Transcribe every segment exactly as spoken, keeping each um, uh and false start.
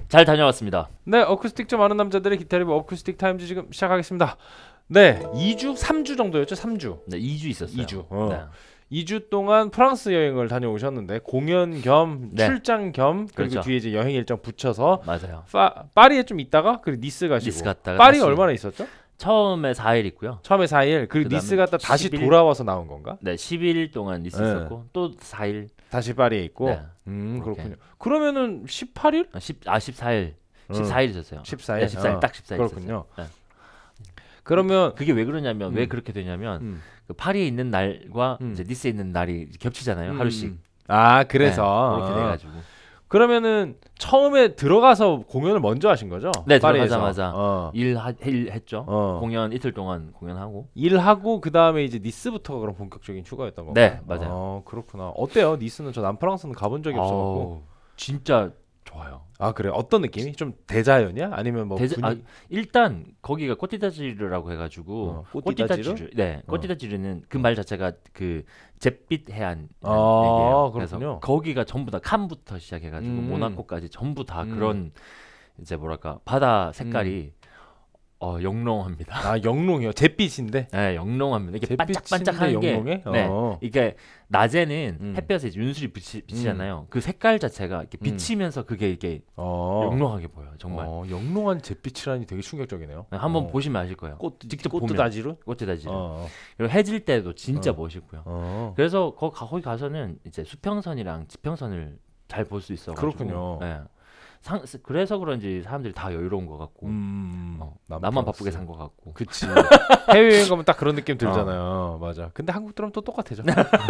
잘 다녀왔습니다. 네, 어쿠스틱 좀 아는 남자들의 기타 리뷰 어쿠스틱 타임즈 지금 시작하겠습니다. 네, 이 주, 삼 주 정도였죠? 삼 주. 네, 이 주 있었어요. 이 주. 어. 네. 이 주 동안 프랑스 여행을 다녀오셨는데 공연 겸 네. 출장 겸 그리고 그렇죠. 뒤에 이제 여행 일정 붙여서 맞아요. 파, 파리에 좀 있다가 그리고 니스 가시고. 니스 갔다가 파리 다시 얼마나 있었죠? 처음에 사 일 있고요. 처음에 사 일 그리고 그다음에 니스 갔다 다시 십 일 돌아와서 나온 건가? 네, 십일 일 동안 니스 네. 있었고 또 사 일. 다시 파리에 있고. 네. 음, 그렇게. 그렇군요. 그러면은 십팔 일? 아, 십, 아 십사 일. 어. 십사 일 있었어요. 십사 일. 네, 십사 일 어. 딱 십사 일 그렇군요. 있었어요. 네. 그러면 그게 왜 그러냐면 음. 왜 그렇게 되냐면 음. 그 파리에 있는 날과 음. 이제 니스에 있는 날이 겹치잖아요. 음. 하루씩. 아, 그래서 네, 그렇게 돼가지고. 그러면은 처음에 들어가서 공연을 먼저 하신 거죠? 네, 파리에서. 들어가자마자 어. 일, 하, 일 했죠. 어. 공연 이틀 동안 공연하고. 일하고 그 다음에 이제 니스부터가 그럼 본격적인 휴가였던 건가요? 네, 맞아요. 어, 그렇구나. 어때요? 니스는 저 남프랑스는 가본 적이 없어갖고. 어우, 진짜 좋아요. 아, 그래. 어떤 느낌이? 좀 대자연이야? 아니면 뭐 대자, 분위... 아, 일단 거기가 꼬티다지르라고 해가지고 어, 꼬티다지르? 네, 어. 꼬티다지르는 그 말 자체가 그 잿빛 해안 아, 얘기예요. 그렇군요. 그래서 거기가 전부 다 칸부터 시작해가지고 음. 모나코까지 전부 다 음. 그런 이제 뭐랄까 바다 색깔이 어 영롱합니다. 아, 영롱이요. 잿빛인데. 네, 영롱합니다. 이게 잿빛인데 반짝반짝한 게 영롱해? 네, 어. 이게 낮에는 음. 햇볕에 이제 윤술이 비치, 비치잖아요. 그 색깔 자체가 이렇게 음. 비치면서 그게 이게 어. 영롱하게 보여요. 정말. 어, 영롱한 잿빛이라니 되게 충격적이네요. 네, 한번 어. 보시면 아실 거예요. 꽃 직접 보면. 꽃다지루? 꼬티다지르. 어. 그리고 해질 때도 진짜 어. 멋있고요. 어. 그래서 거, 거기 가서는 이제 수평선이랑 지평선을 잘 볼 수 있어가지고. 그렇군요. 네. 상, 그래서 그런지 사람들이 다 여유로운 것 같고. 음. 어, 남 나만 프랑스. 바쁘게 산 것 같고. 그치. 해외여행 가면 딱 그런 느낌 들잖아요. 맞아. 근데 한국 들어면 또 똑같아져.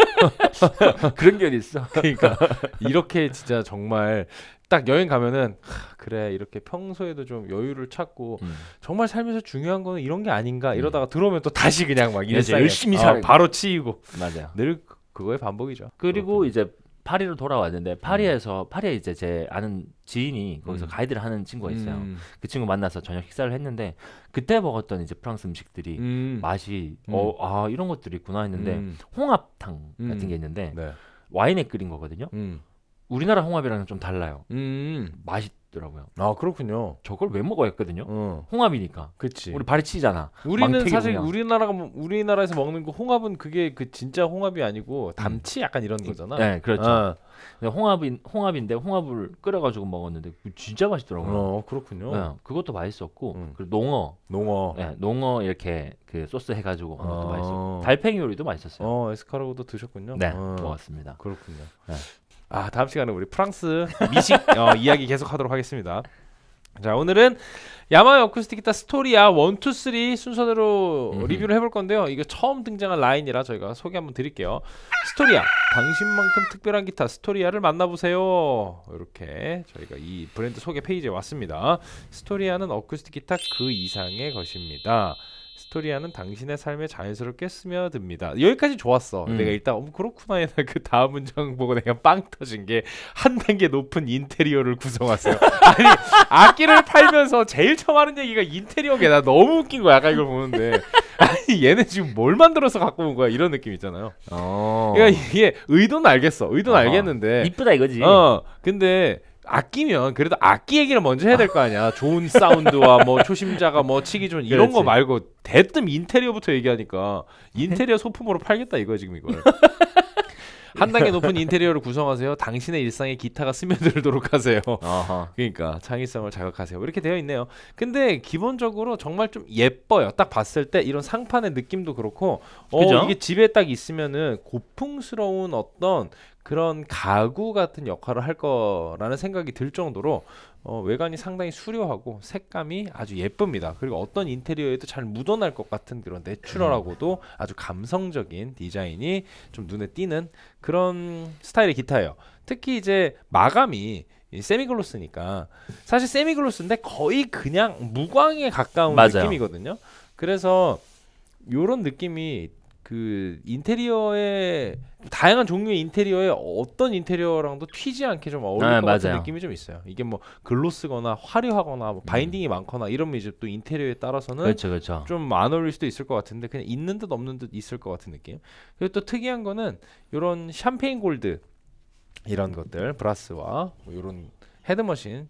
그런 게 있어. 그러니까 이렇게 진짜 정말 딱 여행 가면은 하, 그래 이렇게 평소에도 좀 여유를 찾고 음. 정말 살면서 중요한 거는 이런 게 아닌가 이러다가 들어오면 또 다시 그냥 막 이제 일상에 열심히 어, 살아야 바로 치이고 맞아요. 늘 그- 그거의 반복이죠. 그리고 이제 파리로 돌아왔는데 파리에서 파리에 이제 제 아는 지인이 거기서 음. 가이드를 하는 친구가 있어요. 음. 그 친구 만나서 저녁 식사를 했는데 그때 먹었던 이제 프랑스 음식들이 음. 맛이 음. 어 아 이런 것들이 있구나 했는데 음. 홍합탕 음. 같은 게 있는데 네. 와인에 끓인 거거든요. 음. 우리나라 홍합이랑은 좀 달라요. 음. 맛있더라고요. 아, 그렇군요. 저걸 왜 먹어야 했거든요. 어. 홍합이니까. 그치. 우리 발이 치잖아. 우리는 망태기 사실 그냥. 우리나라가 뭐- 우리나라에서 먹는 그 홍합은 그게 그 진짜 홍합이 아니고 담치 약간 이런 거잖아. 네, 그렇죠. 어, 근데 홍합인 홍합인데 홍합을 끓여가지고 먹었는데 그거 진짜 맛있더라고요. 어, 그렇군요. 네, 그것도 맛있었고 음. 그리고 농어, 농어. 네, 농어 이렇게 그 소스 해가지고 한 것도 어. 맛있었고 달팽이 요리도 맛있었어요. 어, 에스카르고도 드셨군요. 네, 어, 먹었습니다. 그렇군요. 네. 아, 다음 시간에 우리 프랑스 미식 어, 이야기 계속 하도록 하겠습니다. 자, 오늘은 야마하 어쿠스틱 기타 스토리아 일, 이, 삼 순서대로 음흠. 리뷰를 해볼 건데요. 이거 처음 등장한 라인이라 저희가 소개 한번 드릴게요. 스토리아, 당신만큼 특별한 기타 스토리아를 만나보세요. 이렇게 저희가 이 브랜드 소개 페이지에 왔습니다. 스토리아는 어쿠스틱 기타 그 이상의 것입니다. 스토리아는 당신의 삶에 자연스럽게 스며듭니다. 여기까지 좋았어. 음. 내가 일단 어, 그렇구나 해서 그 다음 문장 보고 내가 빵 터진 게 한 단계 높은 인테리어를 구성하세요. 아니 악기를 팔면서 제일 처음 하는 얘기가 인테리어게 나 너무 웃긴 거야. 약간 이걸 보는데 아니 얘네 지금 뭘 만들어서 갖고 온 거야 이런 느낌 있잖아요. 어. 그러니까 이게 의도는 알겠어. 의도는 어허. 알겠는데 이쁘다 이거지. 어 근데 아끼면 그래도 악기 얘기를 먼저 해야 될 거 아니야. 좋은 사운드와 뭐 초심자가 뭐 치기 좋은 이런 거 그렇지. 말고 대뜸 인테리어부터 얘기하니까 인테리어 소품으로 팔겠다 이거야 지금 이걸. 한 단계 높은 인테리어를 구성하세요. 당신의 일상에 기타가 스며들도록 하세요. 어허. 그러니까 창의성을 자극하세요. 이렇게 되어 있네요. 근데 기본적으로 정말 좀 예뻐요. 딱 봤을 때 이런 상판의 느낌도 그렇고 어, 그죠? 이게 집에 딱 있으면은 고풍스러운 어떤 그런 가구 같은 역할을 할 거라는 생각이 들 정도로 어, 외관이 상당히 수려하고 색감이 아주 예쁩니다. 그리고 어떤 인테리어에도 잘 묻어날 것 같은 그런 내추럴하고도 아주 감성적인 디자인이 좀 눈에 띄는 그런 스타일의 기타예요. 특히 이제 마감이 이 세미글로스니까 사실 세미글로스인데 거의 그냥 무광에 가까운 맞아요. 느낌이거든요. 그래서 요런 느낌이 그 인테리어에 다양한 종류의 인테리어에 어떤 인테리어랑도 튀지 않게 좀 어울릴 네, 것 같은 맞아요. 느낌이 좀 있어요. 이게 뭐 글로스거나 화려하거나 뭐 바인딩이 많거나 이런 이제 또 인테리어에 따라서는 그렇죠, 그렇죠. 좀 안 어울릴 수도 있을 것 같은데 그냥 있는 듯 없는 듯 있을 것 같은 느낌. 그리고 또 특이한 거는 이런 샴페인 골드 이런 것들 브라스와 뭐 이런 헤드머신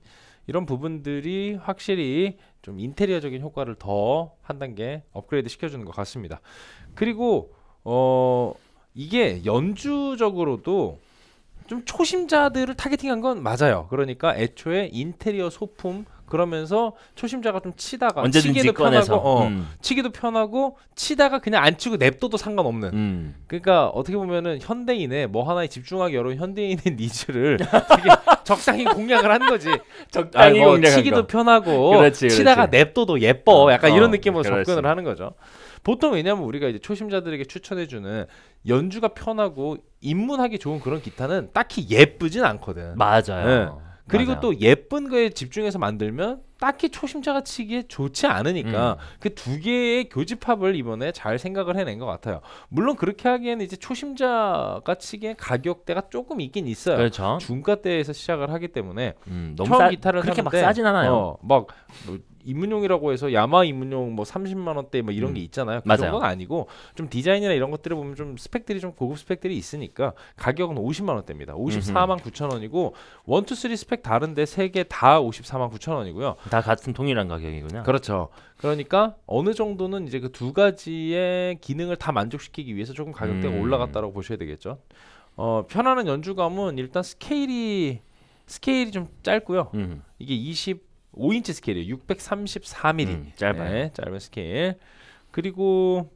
이런 부분들이 확실히 좀 인테리어적인 효과를 더 한 단계 업그레이드 시켜주는 것 같습니다. 그리고 어 이게 연주적으로도 좀 초심자들을 타겟팅한 건 맞아요. 그러니까 애초에 인테리어 소품 그러면서 초심자가 좀 치다가 언제든지 치기도 꺼내서 편하고 어, 음. 치기도 편하고 치다가 그냥 안 치고 냅둬도 상관없는 음. 그러니까 어떻게 보면은 현대인의 뭐 하나에 집중하기 어려운 현대인의 니즈를 되게 적당히 공략을 한 거지. 적당히 아, 뭐 공략한 치기도 거. 편하고 그렇지, 치다가 그렇지. 냅둬도 예뻐. 약간 어, 이런 어, 느낌으로 그렇지. 접근을 하는 거죠. 보통 왜냐면 우리가 이제 초심자들에게 추천해주는 연주가 편하고 입문하기 좋은 그런 기타는 딱히 예쁘진 않거든. 맞아요. 네. 그리고 맞아요. 또 예쁜 거에 집중해서 만들면 딱히 초심자가 치기에 좋지 않으니까 음. 그 두 개의 교집합을 이번에 잘 생각을 해낸 것 같아요. 물론 그렇게 하기에는 이제 초심자가 치기에 가격대가 조금 있긴 있어요. 그렇죠. 중가대에서 시작을 하기 때문에 음, 너무 처음 싸, 기타를 그렇게 막 사는데, 싸진 않아요. 어, 막 뭐 입문용이라고 해서 야마 입문용 뭐 삼십만 원대 뭐 이런 음. 게 있잖아요. 그 맞아요. 정도는 아니고 좀 디자인이나 이런 것들을 보면 좀 스펙들이 좀 고급 스펙들이 있으니까 가격은 오십만 원대입니다. 오십사만 구천 원이고 일, 이, 삼 스펙 다른데 세 개 다 오십사만 구천 원이고요. 다 같은 동일한 가격이군요. 그렇죠. 그러니까 어느 정도는 이제 그 두 가지의 기능을 다 만족시키기 위해서 조금 가격대가 음. 올라갔다고 보셔야 되겠죠. 어, 편안한 연주감은 일단 스케일이 스케일이 좀 짧고요. 음. 이게 이십오 인치 스케일이에요. 육백삼십사 밀리미터. 음, 짧아요. 네, 짧은 스케일. 그리고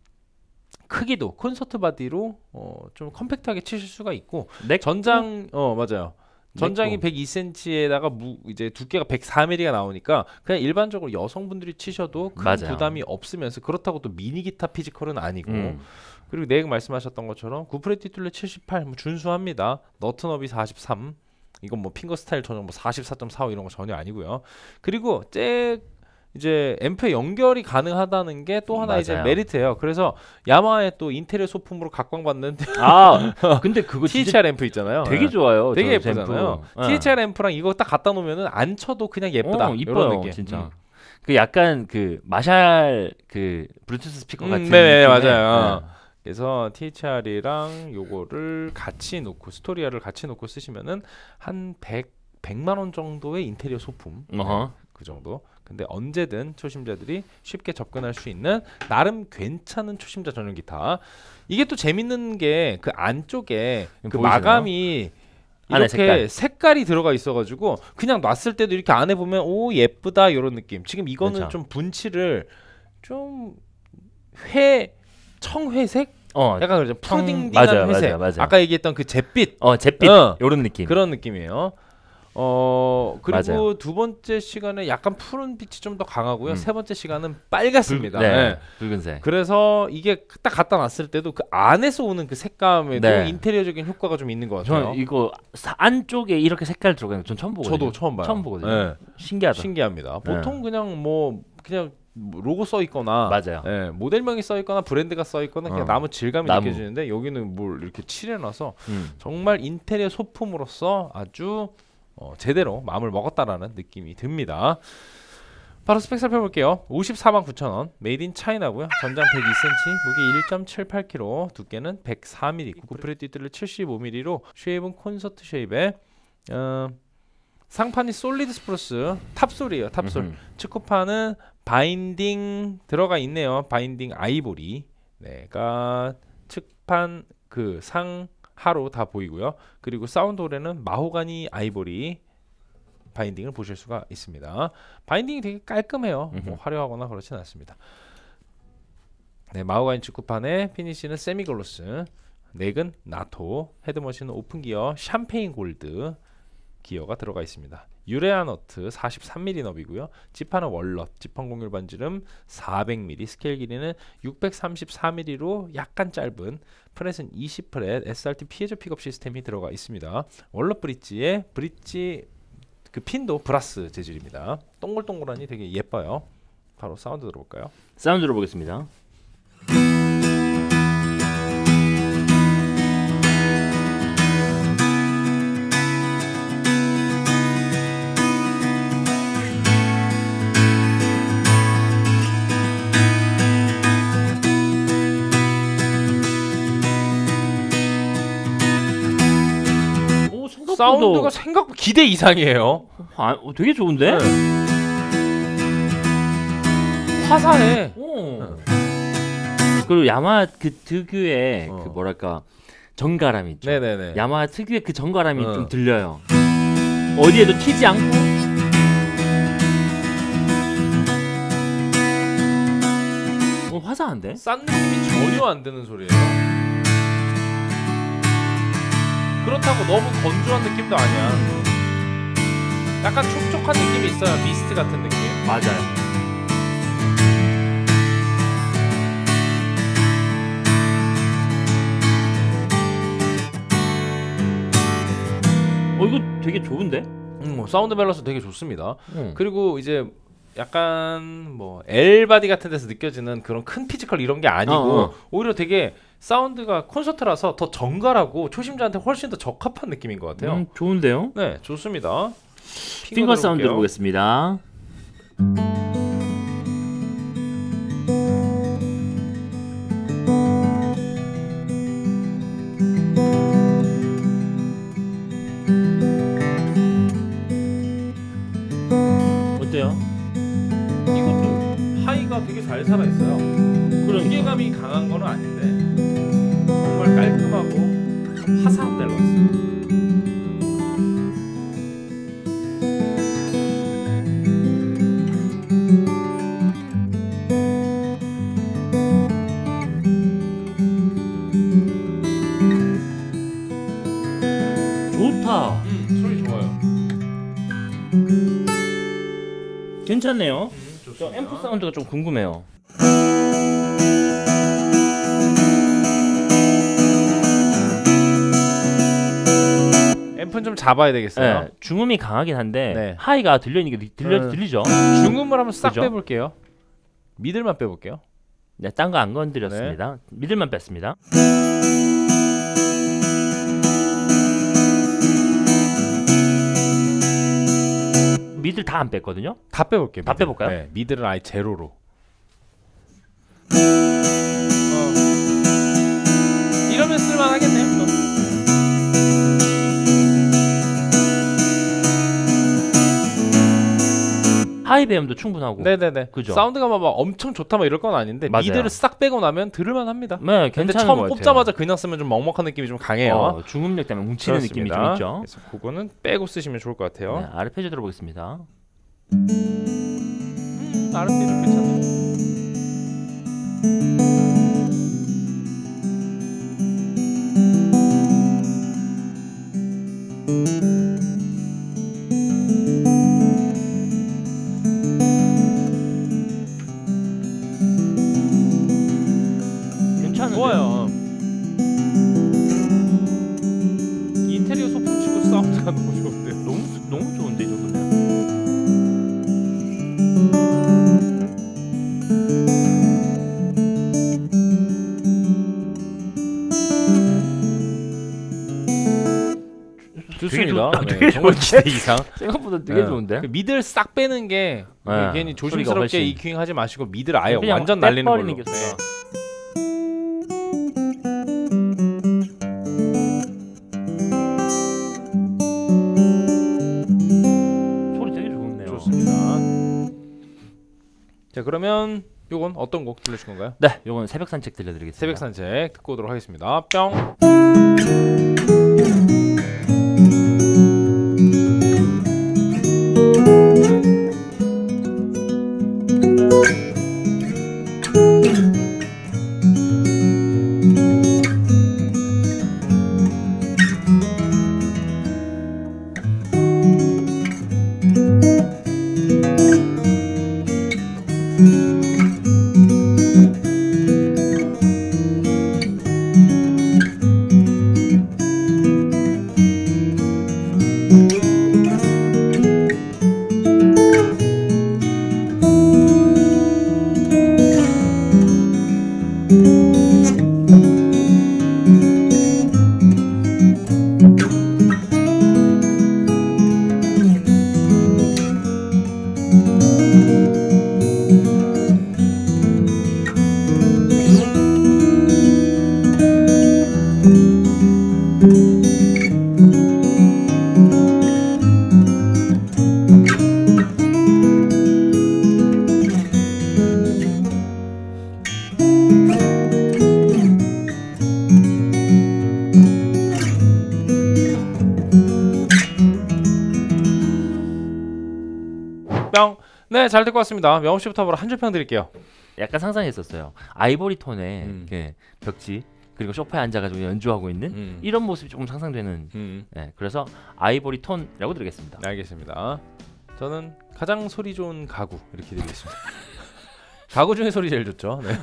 크기도 콘서트 바디로 어, 좀 컴팩트하게 치실 수가 있고 넥 전장 어 맞아요. 전장이 넥도. 백이 센티미터에다가 무 이제 두께가 백사 밀리미터가 나오니까 그냥 일반적으로 여성분들이 치셔도 큰 맞아요. 부담이 없으면서 그렇다고 또 미니 기타 피지컬은 아니고 음. 그리고 넥 말씀하셨던 것처럼 구프레티 툴레 칠십팔 뭐 준수합니다. 너트너비 사십삼 이건 뭐 핑거 스타일 전용 뭐 사십사 점 사오 이런 거 전혀 아니고요. 그리고 잭 이제 앰프에 연결이 가능하다는 게 또 하나 이제 맞아요. 메리트예요. 그래서 야마의 또 인테리어 소품으로 각광받는 아, 근데 그거 진짜 티에이치알 앰프 있잖아요. 되게 네. 좋아요. 되게 저 예쁘잖아요. 앰프. 예. 티에이치알 앰프랑 이거 딱 갖다 놓으면은 안 쳐도 그냥 예쁘다. 어, 이런 이뻐요, 느낌. 진짜. 음. 그 약간 그 마샬 그 블루투스 스피커 음, 같은 네네 느낌의, 맞아요. 예. 그래서 티에이치알이랑 요거를 같이 놓고 스토리아를 같이 놓고 쓰시면은 한 백, 백만 원 정도의 인테리어 소품. 어허. 네, 그 정도. 근데 언제든 초심자들이 쉽게 접근할 수 있는 나름 괜찮은 초심자 전용 기타. 이게 또 재밌는 게 그 안쪽에 그 보이시나요? 마감이 안에 이렇게 색깔. 색깔이 들어가 있어가지고 그냥 놨을 때도 이렇게 안에 보면 오 예쁘다 이런 느낌. 지금 이거는 그렇죠. 좀 분칠을 좀 회 청회색 어, 약간 그러죠. 청- 푸딩딩한 맞아요, 회색. 맞아요, 맞아요. 아까 얘기했던 그 잿빛 어, 잿빛 어. 요런 느낌. 그런 느낌이에요. 어 그리고 맞아요. 두 번째 시간에 약간 푸른 빛이 좀 더 강하고요. 음. 세 번째 시간은 빨갛습니다. 붉- 네, 네. 붉은색. 그래서 이게 딱 갖다 놨을 때도 그 안에서 오는 그 색감에도 네. 인테리어적인 효과가 좀 있는 것 같아요. 저는 이거 사- 안쪽에 이렇게 색깔 들어가는 거 전 처음 보거든요. 저도 처음 봐요. 처음 보거든요. 네. 신기하다. 신기합니다. 네. 보통 그냥 뭐 그냥 뭐 로고 써 있거나 맞아요. 예, 모델명이 써 있거나 브랜드가 써 있거나 그냥 어. 나무 질감이 나무. 느껴지는데 여기는 뭘 이렇게 칠해놔서 음. 정말 인테리어 소품으로서 아주 어, 제대로 마음을 먹었다라는 느낌이 듭니다. 바로 스펙 살펴볼게요. 오십사만 구천 원, 메이드 인 차이나고요. 전장 백이 센티미터, 무게 일 점 칠팔 킬로그램, 두께는 백사 밀리미터, 구프레티 뜰레 칠십오 밀리미터로 쉐입은 콘서트 쉐입에 어, 상판이 솔리드 스프루스 탑솔이에요. 탑솔. 음흠. 측구판은 바인딩 들어가 있네요. 바인딩 아이보리. 네가 측판 그 상하로 다 보이고요. 그리고 사운드홀에는 마호가니 아이보리 바인딩을 보실 수가 있습니다. 바인딩이 되게 깔끔해요. 뭐 화려하거나 그렇진 않습니다. 네, 마호가니 측구판의 피니시는 세미글로스, 넥은 나토, 헤드머신은 오픈기어 샴페인 골드 기어가 들어가 있습니다. 유레아 너트 사십삼 밀리미터 너비고요. 지판은 월넛, 지판 공률 반지름 사백 밀리미터, 스케일 길이는 육백삼십사 밀리미터로 약간 짧은 프렛은 이십 프렛, 에스알티 피에조 픽업 시스템이 들어가 있습니다. 월넛 브릿지에 브릿지 그 핀도 브라스 재질입니다. 동글동글하니 되게 예뻐요. 바로 사운드 들어볼까요? 사운드 들어보겠습니다. 오, 생각보다 사운드가 생각 기대 이상이에요. 아, 어, 되게 좋은데? 네. 화사해. 오. 어. 그리고 야마하 그 특유의 어. 그 뭐랄까 정갈함이 있죠. 네네네. 야마하 특유의 그 정갈함이 어. 좀 들려요. 어디에도 튀지 않고. 어, 화사한데? 싼 느낌이 전혀 안 드는 소리예요. 그렇다고 너무 건조한 느낌도 아니야. 약간 촉촉한 느낌이 있어요. 미스트 같은 느낌. 맞아요. 어 이거 되게 좋은데? 음, 뭐 사운드 밸런스 되게 좋습니다. 응. 그리고 이제 약간 뭐 L바디 같은 데서 느껴지는 그런 큰 피지컬 이런 게 아니고 어, 어. 오히려 되게 사운드가 콘서트라서 더 정갈하고 초심자한테 훨씬 더 적합한 느낌인 것 같아요. 음, 좋은데요? 네, 좋습니다. 핑거 사운드 들어볼게요. 들어보겠습니다. 어때요? 이것도 하이가 되게 잘 살아 있어요. 그러니까. 무게감이 강한 건 아닌데 정말 깔끔하고 화사한 밸런스. 좋다. 음, 소리 좋아요. 괜찮네요. 음, 저 좋습니다. 앰프 사운드가 좀 궁금해요. 앰프는 좀 잡아야 되겠어요. 네, 중음이 강하긴 한데 네. 하이가 들리는 게 들려 음. 들리죠? 중음을 한번 싹 그죠? 빼볼게요. 미들만 빼볼게요. 네, 딴 거 안 건드렸습니다. 미들만 뺐습니다. 미들 다 안 뺐거든요. 다 빼볼게요. 다 미들. 빼볼까요? 네, 미들은 아예 제로로. 어. 이러면 쓸만하겠네요. 또. 하이 배음도 충분하고. 네네네. 그죠? 사운드가 막 엄청 좋다 뭐 이럴 건 아닌데 맞아요. 미드를 싹 빼고 나면 들을만합니다. 네, 근데 괜찮은 처음 것 같아요. 뽑자마자 그냥 쓰면 좀 먹먹한 느낌이 좀 강해요. 어, 중음력 때문에 뭉치는 느낌이 좀 그렇습니다. 있죠. 그래서 그거는 빼고 쓰시면 좋을 것 같아요. 네, 아르페지오 들어보겠습니다. 음, 아르페지오 괜찮네. 괜찮은데? 좋아요. 인테리어 소품 치고 사운드가 너무 좋은데요. 너무 너무 좋은데 이 정도면. 좋습니다. 좋다. 네, 되게 정말 좋은데? 기대 이상. 생각보다 되게 네. 좋은데? 그 미들 싹 빼는 게 네, 괜히 소리가 조심스럽게 훨씬. 이큐잉 하지 마시고 미들 아예 그냥 완전 확 날리는 걸로. 빼버리는 게 좋아요. 소리 되게 좋네요. 좋습니다. 자 그러면 요건 어떤 곡 들려줄 건가요? 네, 요건 새벽 산책 들려드리겠습니다. 새벽 산책 듣고 오도록 하겠습니다. 뿅. 네, 잘 듣고 왔습니다. 명호 씨부터 바로 한 줄 평 드릴게요. 약간 상상했었어요. 아이보리 톤의 음. 이렇게 벽지 그리고 소파에 앉아가지고 연주하고 있는 음. 이런 모습이 조금 상상되는. 음. 네, 그래서 아이보리 톤이라고 드리겠습니다. 알겠습니다. 저는 가장 소리 좋은 가구 이렇게 드리겠습니다. 가구 중에 소리 제일 좋죠. 네.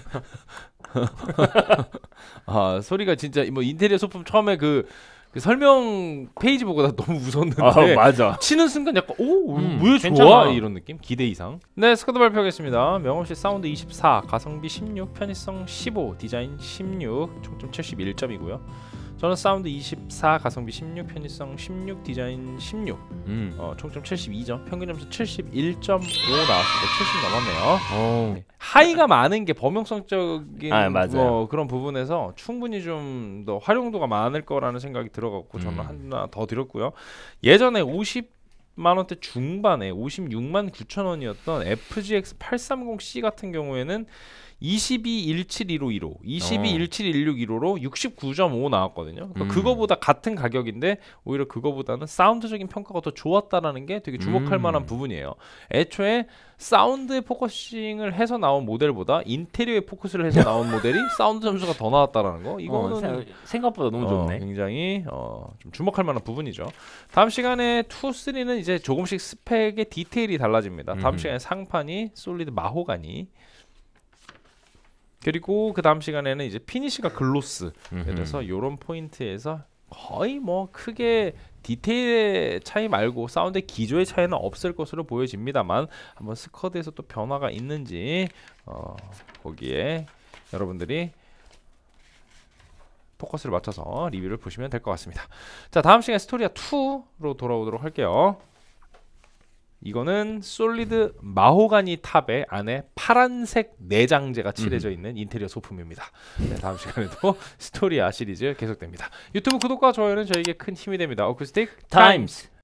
아, 소리가 진짜 뭐 인테리어 소품 처음에 그, 그 설명 페이지 보고 나 너무 웃었는데 아, 맞아. 치는 순간 약간 오, 음, 왜 좋아? 괜찮아. 이런 느낌? 기대 이상. 네, 스쿼드 발표하겠습니다. 명호씨 사운드 이십사, 가성비 십육, 편의성 십오, 디자인 십육, 총점 칠십일 점이고요. 저는 사운드 이십사, 가성비 십육, 편의성 십육, 디자인 십육, 음. 어, 총점 칠십이 점, 평균 점수 칠십일 점 오 나왔습니다. 칠십 넘었네요. 오. 네. 하이가 많은 게 범용성적인 아, 맞아요. 뭐 그런 부분에서 충분히 좀 더 활용도가 많을 거라는 생각이 들어갔고 저는 음. 하나 더 드렸고요. 예전에 오십만 원대 중반에 오십육만 구천 원이었던 에프지엑스 팔백삼십 씨 같은 경우에는 이십이 일칠일오일오, 이십이 일칠일육일오로 육십구 점 오 나왔거든요. 그러니까 음. 그거보다 같은 가격인데 오히려 그거보다는 사운드적인 평가가 더 좋았다라는 게 되게 주목할 음. 만한 부분이에요. 애초에 사운드에 포커싱을 해서 나온 모델보다 인테리어에 포커스를 해서 나온 모델이 사운드 점수가 더 나왔다라는 거. 이거는 어, 생- 생각보다 너무 어, 좋네. 굉장히 어, 좀 주목할 만한 부분이죠. 다음 시간에 이, 삼는 이제 조금씩 스펙의 디테일이 달라집니다. 다음 음흠. 시간에 상판이 솔리드 마호가니, 그리고 그 다음 시간에는 이제 피니시가 글로스. 음흠. 그래서 이런 포인트에서 거의 뭐 크게 디테일의 차이 말고 사운드의 기조의 차이는 없을 것으로 보여집니다만 한번 스쿼드에서 또 변화가 있는지 어, 거기에 여러분들이 포커스를 맞춰서 리뷰를 보시면 될 것 같습니다. 자, 다음 시간에 스토리아 이로 돌아오도록 할게요. 이거는 솔리드 마호가니 탑에 안에 파란색 내장재가 칠해져 있는 인테리어 소품입니다. 네, 다음 시간에도 스토리아 시리즈 계속됩니다. 유튜브 구독과 좋아요는 저에게 큰 힘이 됩니다. 어쿠스틱 타임스.